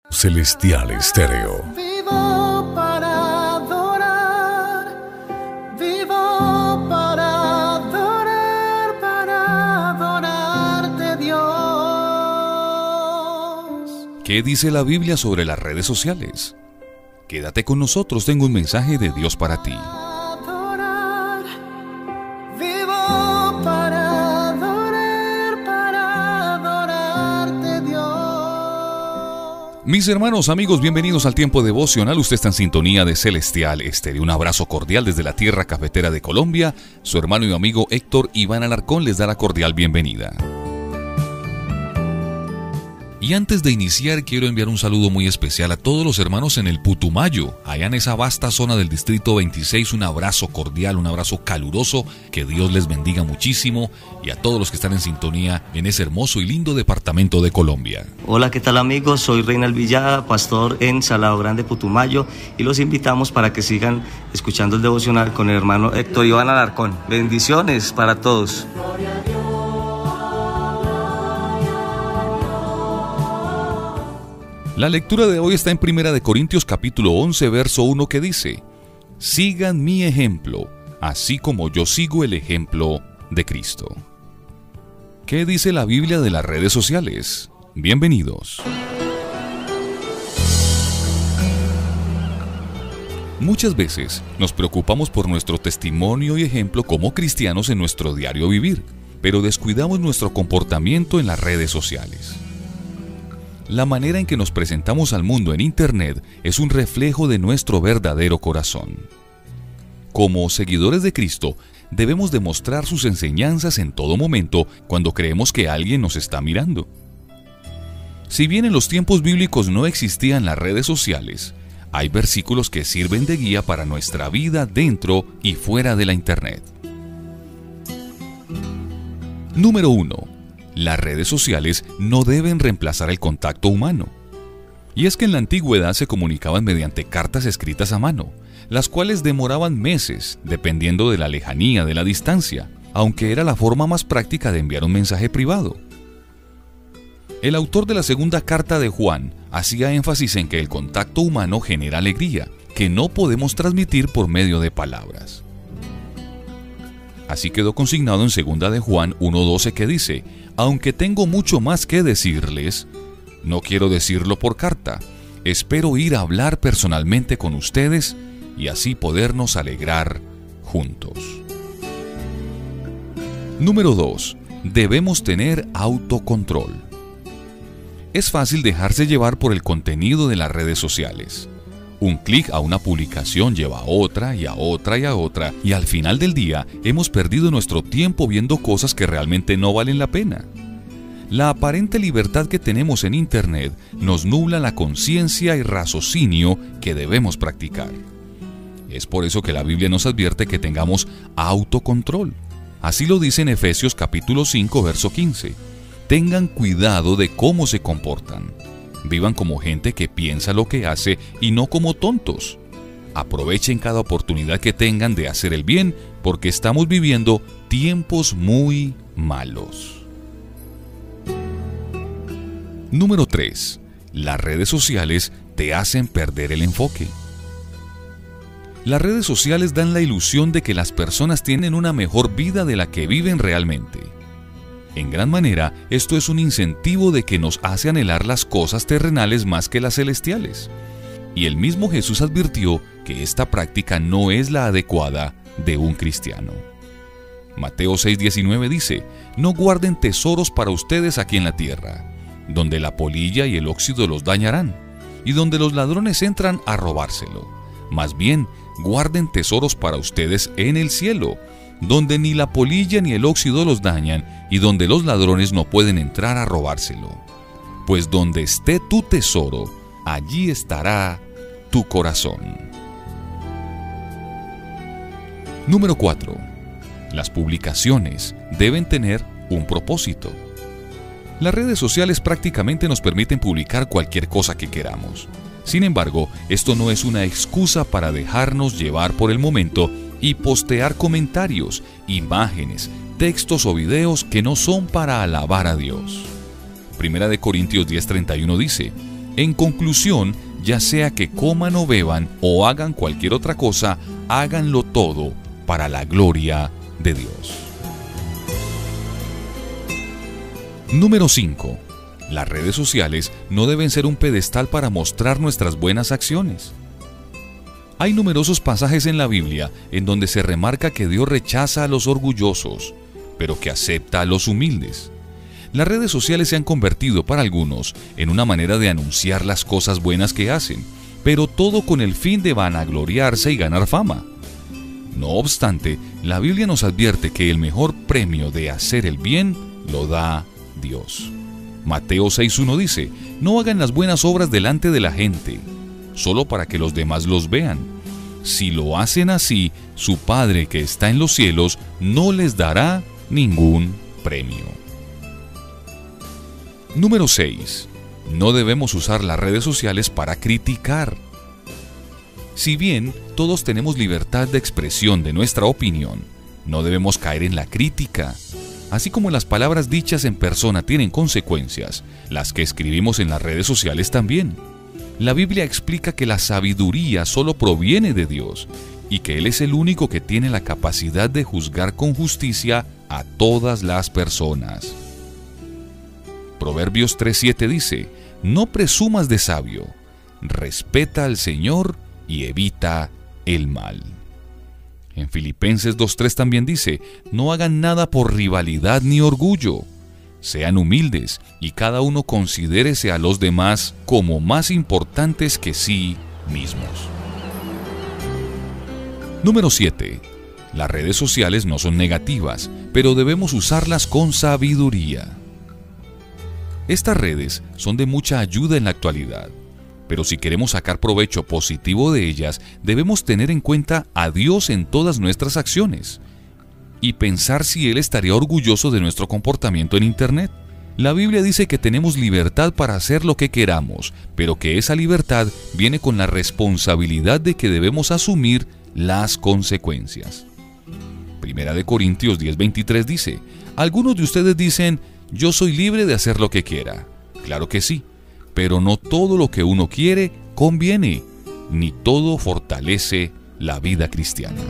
Celestial Estéreo. Vivo para adorar, vivo para adorarte, Dios. ¿Qué dice la Biblia sobre las redes sociales? Quédate con nosotros, tengo un mensaje de Dios para ti. Adorar, vivo para adorarte, Dios. Mis hermanos, amigos, bienvenidos al tiempo devocional. Usted está en sintonía de Celestial Estéreo. Un abrazo cordial desde la tierra cafetera de Colombia. Su hermano y amigo Héctor Iván Alarcón les da la cordial bienvenida. Y antes de iniciar, quiero enviar un saludo muy especial a todos los hermanos en el Putumayo, allá en esa vasta zona del Distrito 26. Un abrazo cordial, un abrazo caluroso, que Dios les bendiga muchísimo, y a todos los que están en sintonía en ese hermoso y lindo departamento de Colombia. Hola, ¿qué tal amigos? Soy Reynald Villada, pastor en Salado Grande, Putumayo, y los invitamos para que sigan escuchando el devocional con el hermano Héctor Iván Alarcón. Bendiciones para todos. La lectura de hoy está en 1 Corintios capítulo 11, verso 1, que dice: sigan mi ejemplo, así como yo sigo el ejemplo de Cristo. ¿Qué dice la Biblia de las redes sociales? Bienvenidos. Muchas veces nos preocupamos por nuestro testimonio y ejemplo como cristianos en nuestro diario vivir, pero descuidamos nuestro comportamiento en las redes sociales. La manera en que nos presentamos al mundo en Internet es un reflejo de nuestro verdadero corazón. Como seguidores de Cristo, debemos demostrar sus enseñanzas en todo momento cuando creemos que alguien nos está mirando. Si bien en los tiempos bíblicos no existían las redes sociales, hay versículos que sirven de guía para nuestra vida dentro y fuera de la Internet. Número 1. Las redes sociales no deben reemplazar el contacto humano. Y es que en la antigüedad se comunicaban mediante cartas escritas a mano, las cuales demoraban meses, dependiendo de la lejanía de la distancia, aunque era la forma más práctica de enviar un mensaje privado. El autor de la segunda carta de Juan hacía énfasis en que el contacto humano genera alegría, que no podemos transmitir por medio de palabras. Así quedó consignado en 2 de Juan 1:12, que dice: aunque tengo mucho más que decirles, no quiero decirlo por carta, espero ir a hablar personalmente con ustedes y así podernos alegrar juntos. Número 2. Debemos tener autocontrol. Es fácil dejarse llevar por el contenido de las redes sociales. Un clic a una publicación lleva a otra y a otra y a otra, y al final del día hemos perdido nuestro tiempo viendo cosas que realmente no valen la pena. La aparente libertad que tenemos en Internet nos nubla la conciencia y raciocinio que debemos practicar. Es por eso que la Biblia nos advierte que tengamos autocontrol. Así lo dice en Efesios capítulo 5, verso 15. Tengan cuidado de cómo se comportan. Vivan como gente que piensa lo que hace y no como tontos. Aprovechen cada oportunidad que tengan de hacer el bien, porque estamos viviendo tiempos muy malos. Número 3. Las redes sociales te hacen perder el enfoque. Las redes sociales dan la ilusión de que las personas tienen una mejor vida de la que viven realmente. En gran manera, esto es un incentivo de que nos hace anhelar las cosas terrenales más que las celestiales. Y el mismo Jesús advirtió que esta práctica no es la adecuada de un cristiano. Mateo 6:19 dice: no guarden tesoros para ustedes aquí en la tierra, donde la polilla y el óxido los dañarán, y donde los ladrones entran a robárselo. Más bien, guarden tesoros para ustedes en el cielo, donde ni la polilla ni el óxido los dañan, y donde los ladrones no pueden entrar a robárselo. Pues donde esté tu tesoro, allí estará tu corazón. Número 4. Las publicaciones deben tener un propósito. Las redes sociales prácticamente nos permiten publicar cualquier cosa que queramos. Sin embargo, esto no es una excusa para dejarnos llevar por el momento y postear comentarios, imágenes, textos o videos que no son para alabar a Dios. 1 Corintios 10:31 dice: En conclusión, ya sea que coman o beban o hagan cualquier otra cosa, háganlo todo para la gloria de Dios. Número 5. Las redes sociales no deben ser un pedestal para mostrar nuestras buenas acciones. Hay numerosos pasajes en la Biblia en donde se remarca que Dios rechaza a los orgullosos, pero que acepta a los humildes. Las redes sociales se han convertido para algunos en una manera de anunciar las cosas buenas que hacen, pero todo con el fin de vanagloriarse y ganar fama. No obstante, la Biblia nos advierte que el mejor premio de hacer el bien lo da Dios. Mateo 6:1 dice: no hagan las buenas obras delante de la gente, solo para que los demás los vean. Si lo hacen así, su Padre que está en los cielos no les dará ningún premio. Número 6. No debemos usar las redes sociales para criticar. Si bien todos tenemos libertad de expresión de nuestra opinión, no debemos caer en la crítica. Así como las palabras dichas en persona tienen consecuencias, las que escribimos en las redes sociales también. La Biblia explica que la sabiduría solo proviene de Dios y que Él es el único que tiene la capacidad de juzgar con justicia a todas las personas. Proverbios 3:7 dice: no presumas de sabio, respeta al Señor y evita el mal. En Filipenses 2:3 también dice: no hagan nada por rivalidad ni orgullo. Sean humildes y cada uno considérese a los demás como más importantes que sí mismos. Número 7. Las redes sociales no son negativas, pero debemos usarlas con sabiduría. Estas redes son de mucha ayuda en la actualidad, pero si queremos sacar provecho positivo de ellas, debemos tener en cuenta a Dios en todas nuestras acciones y pensar si Él estaría orgulloso de nuestro comportamiento en Internet. La Biblia dice que tenemos libertad para hacer lo que queramos, pero que esa libertad viene con la responsabilidad de que debemos asumir las consecuencias. Primera de Corintios 10:23 dice: algunos de ustedes dicen: yo soy libre de hacer lo que quiera. Claro que sí, pero no todo lo que uno quiere conviene, ni todo fortalece la vida cristiana.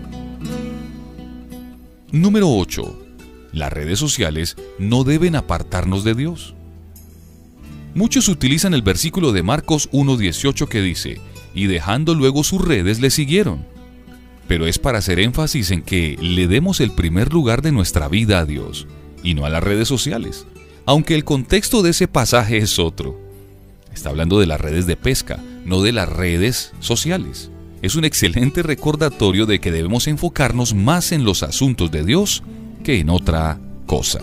Número 8. Las redes sociales no deben apartarnos de Dios. Muchos utilizan el versículo de Marcos 1:18 que dice: y dejando luego sus redes le siguieron. Pero es para hacer énfasis en que le demos el primer lugar de nuestra vida a Dios y no a las redes sociales, aunque el contexto de ese pasaje es otro. Está hablando de las redes de pesca, no de las redes sociales. Es un excelente recordatorio de que debemos enfocarnos más en los asuntos de Dios que en otra cosa.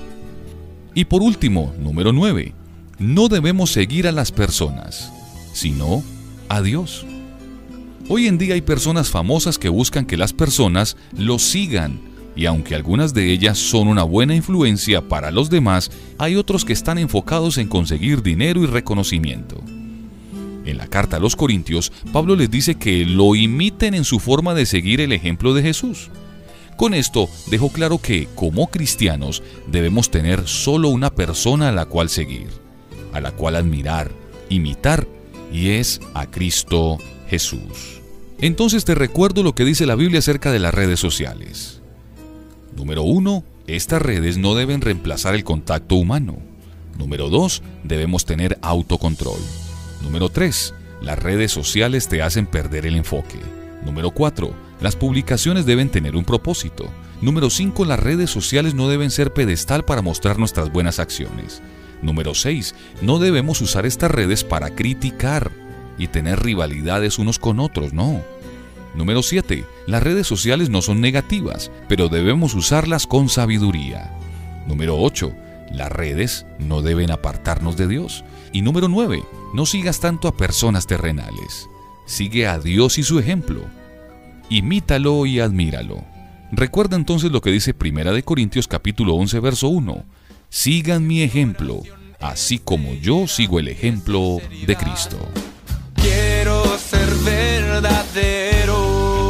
Y por último, número 9. No debemos seguir a las personas, sino a Dios. Hoy en día hay personas famosas que buscan que las personas los sigan, y aunque algunas de ellas son una buena influencia para los demás, hay otros que están enfocados en conseguir dinero y reconocimiento. En la carta a los Corintios, Pablo les dice que lo imiten en su forma de seguir el ejemplo de Jesús. Con esto dejó claro que, como cristianos, debemos tener solo una persona a la cual seguir, a la cual admirar, imitar, y es a Cristo Jesús. Entonces te recuerdo lo que dice la Biblia acerca de las redes sociales. Número 1. Estas redes no deben reemplazar el contacto humano. Número 2. Debemos tener autocontrol. Número 3. Las redes sociales te hacen perder el enfoque. Número 4. Las publicaciones deben tener un propósito. Número 5. Las redes sociales no deben ser pedestal para mostrar nuestras buenas acciones. Número 6. No debemos usar estas redes para criticar y tener rivalidades unos con otros, no. Número 7. Las redes sociales no son negativas, pero debemos usarlas con sabiduría. Número 8. Las redes no deben apartarnos de Dios. Y número 9. No sigas tanto a personas terrenales. Sigue a Dios y su ejemplo. Imítalo y admíralo. Recuerda entonces lo que dice Primera de Corintios capítulo 11, verso 1. Sigan mi ejemplo, así como yo sigo el ejemplo de Cristo. Quiero ser verdadero.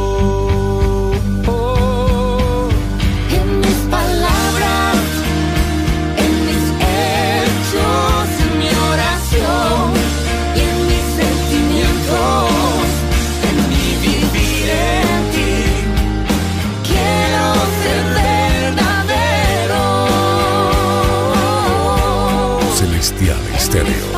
En mis palabras, en mis hechos, en mi oración, Estéreo.